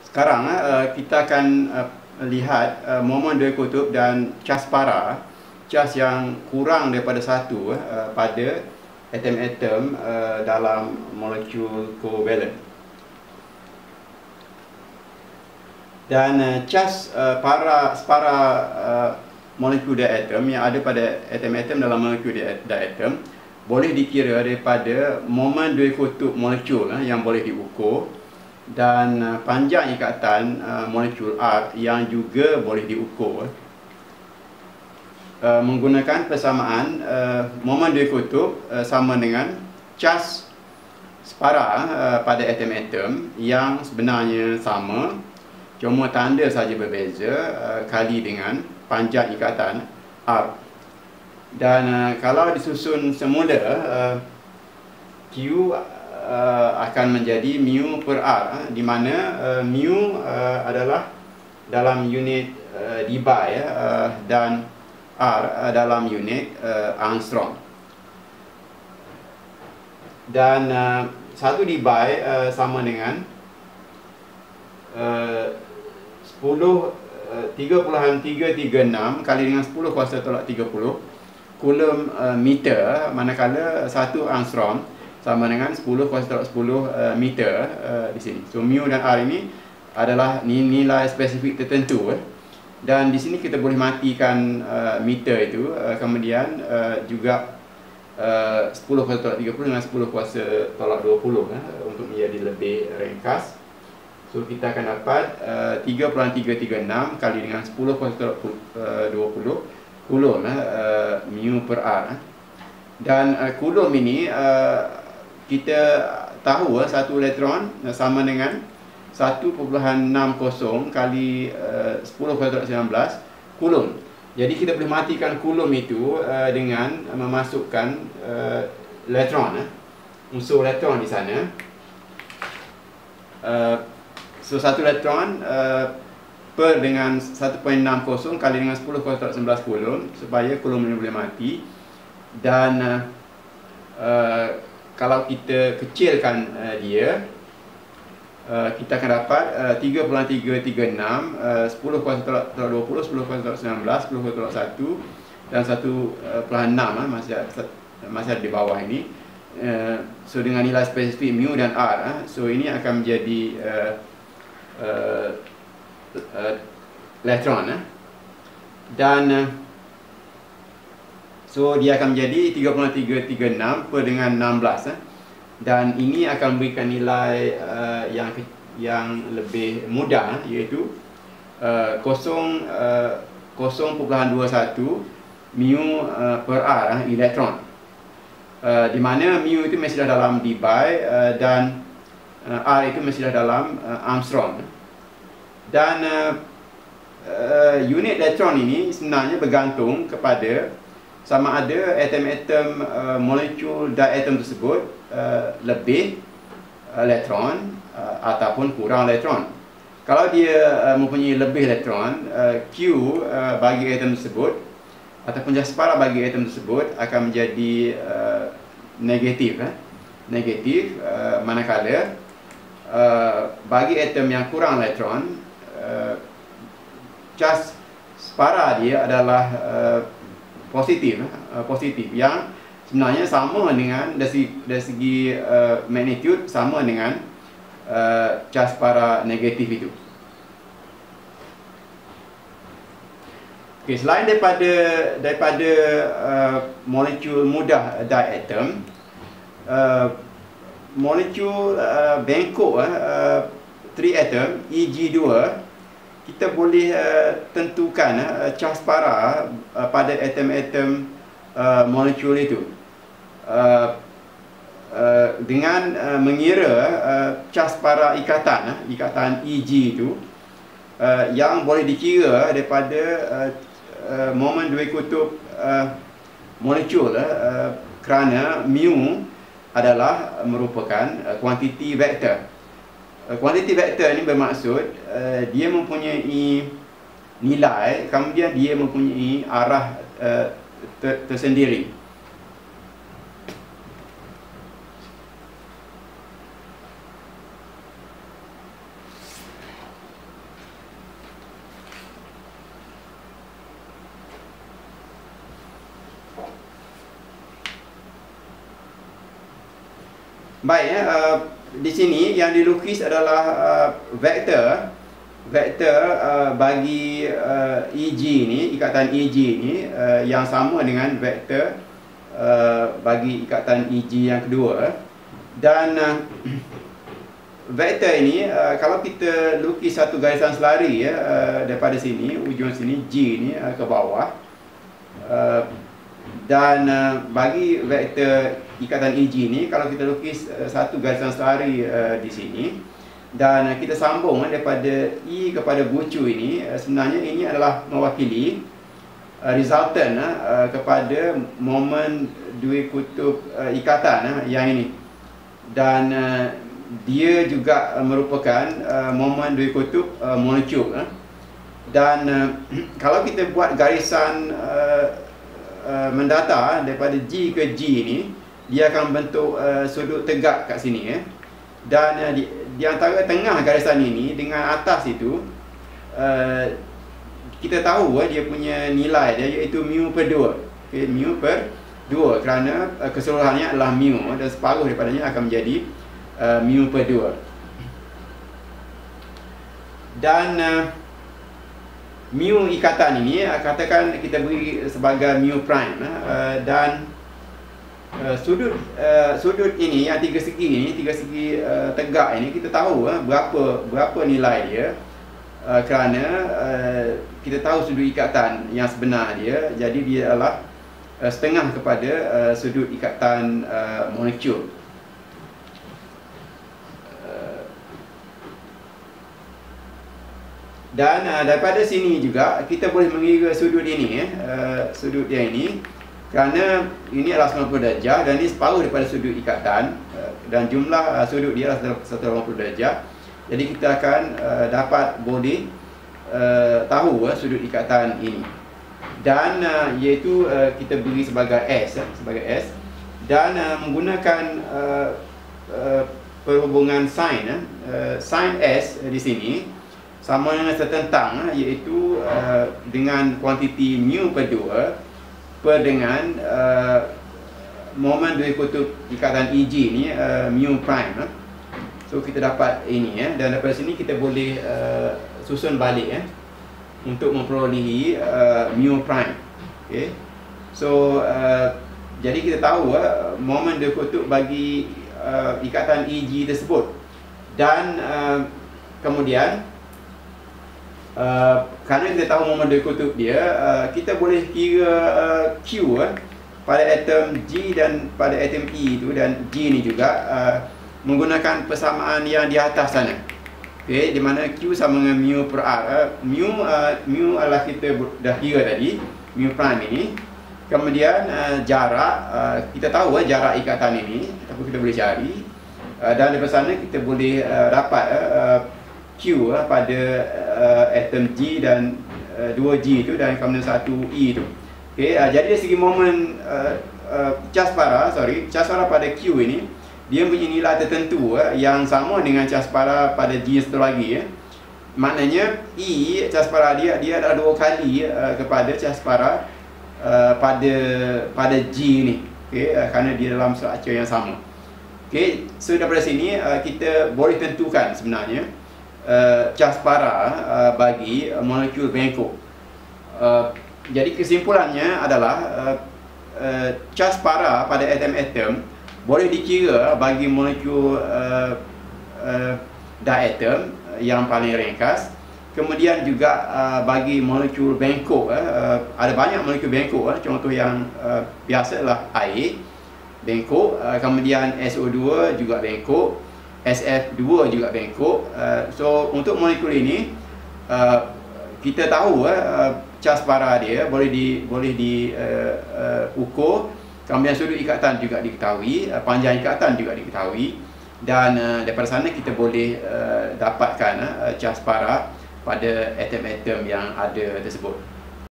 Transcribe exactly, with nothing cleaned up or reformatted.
sekarang uh, kita akan uh, lihat uh, momen dua kutub dan cas para, cas yang kurang daripada satu uh, pada atom-atom uh, dalam molekul kovalent. Dan uh, cas uh, para separa uh, molekul diatom yang ada pada atom-atom dalam molekul diatom boleh dikira daripada momen dua kutub molekul uh, yang boleh diukur, dan uh, panjang ikatan uh, molekul R yang juga boleh diukur. Uh, menggunakan persamaan uh, momen dua kutub uh, sama dengan cas separa uh, pada atom-atom yang sebenarnya sama, cuma tanda saja berbeza uh, kali dengan panjang ikatan R. Dan uh, kalau disusun semula, uh, Q uh, akan menjadi mu per R, uh, di mana uh, mu uh, adalah dalam unit uh, dBi uh, dan R uh, dalam unit uh, angstrom. Dan uh, satu dBi uh, sama dengan uh, tiga puluh tiga tiga enam kali dengan sepuluh kuasa tolak tiga puluh kulum uh, meter, manakala satu angstrom sama dengan sepuluh kuasa tolak sepuluh uh, meter uh, di sini. So mu dan R ini adalah nilai spesifik tertentu, eh. Dan di sini kita boleh matikan uh, meter itu, uh, kemudian uh, juga uh, sepuluh kuasa tolak tiga puluh dengan sepuluh kuasa tolak dua puluh, eh, untuk menjadi lebih ringkas. So kita akan dapat uh, tiga puluh tiga tiga enam kali dengan sepuluh kuasa tolak dua puluh kulum, uh, mu per R. Dan uh, kulum ini uh, kita tahu uh, satu elektron uh, sama dengan satu perpuluhan enam kosong kali uh, sepuluh kuasa tolak sembilan belas kulum. Jadi kita boleh matikan kulum itu uh, dengan memasukkan uh, elektron, uh, unsur elektron di sana. Uh, so satu elektron uh, per dengan satu perpuluhan enam kosong kali dengan sepuluh kuasa tolak sembilan belas kulum, supaya kulum ini boleh mati. Dan uh, uh, kalau kita kecilkan uh, dia, Uh, kita akan dapat uh, tiga puluh tiga tiga enam, uh, sepuluh kuasa tolak dua puluh, sepuluh kuasa tolak sembilan belas, sepuluh kuasa tolak satu, dan satu perpuluhan enam, uh, masih, masih ada di bawah ini. Uh, so dengan nilai spesifik mu dan R, uh, so ini akan menjadi uh, uh, uh, elektron, uh. Dan uh, so dia akan menjadi tiga puluh tiga tiga enam per dengan enam belas, uh. Dan ini akan memberikan nilai uh, yang yang lebih mudah, iaitu uh, kosong perpuluhan dua satu mu uh, per R, uh, elektron, uh, di mana mu itu mesti dalam dBi uh, dan uh, R itu mesti dalam uh, angstrom. Dan uh, uh, unit elektron ini sebenarnya bergantung kepada sama ada atom-atom uh, molekul diatom tersebut uh, lebih elektron uh, ataupun kurang elektron. Kalau dia uh, mempunyai lebih elektron, uh, Q uh, bagi atom tersebut ataupun separa bagi atom tersebut akan menjadi uh, negatif, eh? negatif uh, manakala uh, bagi atom yang kurang elektron, uh, cas separa dia adalah uh, positif, uh, positif yang sebenarnya sama dengan dari segi, dari segi uh, magnitude sama dengan uh, cas para negatif itu. Okay, selain daripada daripada uh, molekul mudah diatom, uh, molekul uh, bengkok uh, triatom E G dua, kita boleh uh, tentukan uh, cas para uh, pada atom-atom uh, molekul itu uh, uh, dengan uh, mengira uh, cas para ikatan, uh, ikatan E G itu uh, yang boleh dikira daripada uh, uh, momen dua kutub uh, molekul, uh, kerana mu adalah merupakan uh, kuantiti vektor. Kuantiti vektor ini bermaksud uh, dia mempunyai nilai, kemudian dia mempunyai arah uh, ter tersendiri. Baik, ya, uh, di sini yang dilukis adalah uh, vektor vektor uh, bagi uh, E G ni, ikatan E G ni uh, yang sama dengan vektor uh, bagi ikatan E G yang kedua. Dan uh, vektor ini uh, kalau kita lukis satu garisan selari ya, uh, daripada sini, ujung sini G ni uh, ke bawah, uh, dan uh, bagi vektor ikatan E G ni, kalau kita lukis uh, satu garisan selari uh, di sini dan uh, kita sambung uh, daripada E kepada bucu ini, uh, sebenarnya ini adalah mewakili uh, resultant uh, kepada momen dua kutub uh, ikatan uh, yang ini. Dan uh, dia juga uh, merupakan uh, momen dua kutub uh, monocube uh. Dan uh, kalau kita buat garisan uh, uh, mendata daripada G ke G ni, dia akan bentuk uh, sudut tegak kat sini ya. Dan uh, di, di antara tengah garisan ini dengan atas itu, uh, kita tahu uh, dia punya nilai dia iaitu mu per dua. Okay, mu per dua kerana uh, keseluruhannya adalah mu dan separuh daripadanya akan menjadi uh, mu per dua. Dan uh, mu ikatan ini uh, katakan kita beri sebagai mu prime uh, dan Uh, sudut uh, sudut ini yang tiga segi ini, tiga segi uh, tegak ini, kita tahu uh, berapa berapa nilai dia uh, kerana uh, kita tahu sudut ikatan yang sebenar dia, jadi dia adalah uh, setengah kepada uh, sudut ikatan uh, monocube. Uh, dan uh, daripada sini juga kita boleh mengira sudut ini eh, uh, sudut dia ini, kerana ini adalah sembilan puluh darjah dan ini separuh daripada sudut ikatan dan jumlah sudut dia adalah seratus lapan puluh darjah. Jadi kita akan uh, dapat boleh uh, tahu uh, sudut ikatan ini. Dan uh, iaitu uh, kita beri sebagai S uh, sebagai S dan uh, menggunakan uh, uh, perhubungan sin uh, sin S uh, di sini sama dengan setentang uh, iaitu uh, dengan kuantiti mu per dua per dengan uh, momen dua kutub ikatan E G ni uh, mu prime. Uh. So kita dapat ini ya, dan daripada sini kita boleh uh, susun balik ya untuk memperolehi uh, mu prime. Okay. So uh, jadi kita tahu uh, momen dua kutub bagi uh, ikatan E G tersebut. Dan uh, kemudian Uh, kerana kita tahu momen dua kutub dia, uh, kita boleh kira uh, Q uh, pada atom G dan pada atom E itu, dan G ni juga uh, menggunakan persamaan yang di atas sana. Okay, di mana Q sama dengan mu per R. Uh, mu uh, mu adalah kita dah kira tadi, mu prime ini. Kemudian uh, jarak, uh, kita tahu uh, jarak ikatan ini, tapi kita boleh cari. Uh, dan daripada sana kita boleh uh, dapat uh, Q uh, pada uh, atom G dan uh, dua G itu dan kemudian satu E itu. Okay, uh, jadi dari segi momen uh, uh, cas para, sorry, cas para pada Q ini, dia punya nilai tertentu uh, yang sama dengan cas para pada G satu lagi ya. Maknanya E cas para dia dia adalah dua kali uh, kepada cas para uh, pada pada G ni. Okay, uh, kerana dia dalam struktur yang sama. Okay, so daripada sini uh, kita boleh tentukan sebenarnya Uh, cas para uh, bagi uh, molekul bengkok. Uh, jadi kesimpulannya adalah uh, uh, cas para pada atom-atom boleh dikira bagi molekul uh, uh, diatom yang paling ringkas. Kemudian juga uh, bagi molekul bengkok, uh, ada banyak molekul bengkok. Uh, contoh yang uh, biasa adalah air bengkok, uh, kemudian S O dua juga bengkok, S F dua juga bengkok. Uh, so untuk molekul ini uh, kita tahu uh, cas para dia boleh di boleh di uh, uh, ukur, kemudian sudut ikatan juga diketahui, uh, panjang ikatan juga diketahui, dan uh, daripada sana kita boleh uh, dapatkan uh, cas para pada atom-atom yang ada tersebut.